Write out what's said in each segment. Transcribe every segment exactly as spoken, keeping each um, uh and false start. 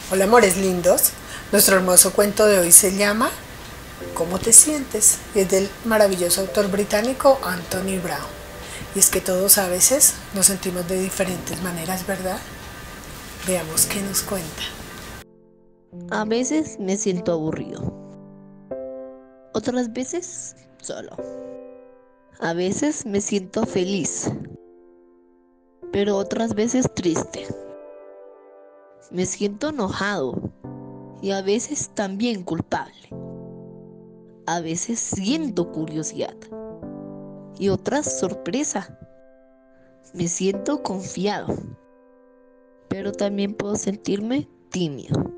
Hola amores lindos, nuestro hermoso cuento de hoy se llama ¿Cómo te sientes? Y es del maravilloso autor británico Anthony Brown. Y es que todos a veces nos sentimos de diferentes maneras, ¿verdad? Veamos qué nos cuenta. A veces me siento aburrido, otras veces solo. A veces me siento feliz, pero otras veces triste. Me siento enojado y a veces también culpable. A veces siento curiosidad y otras sorpresa. Me siento confiado, pero también puedo sentirme tímido.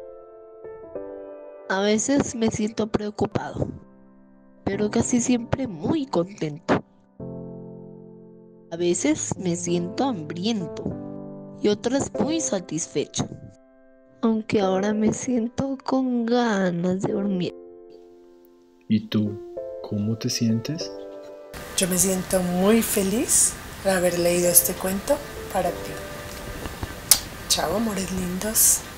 A veces me siento preocupado, pero casi siempre muy contento. A veces me siento hambriento y otras muy satisfecho, aunque ahora me siento con ganas de dormir. ¿Y tú, cómo te sientes? Yo me siento muy feliz de haber leído este cuento para ti. Chao amores lindos.